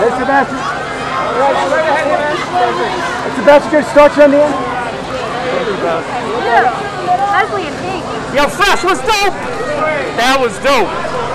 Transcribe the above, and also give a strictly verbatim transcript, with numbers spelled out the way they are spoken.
Hey, Sebastian. Hey, Sebastian, can I start you on the end? Yeah, nicely in pink. Yo, Fresh was dope. That was dope.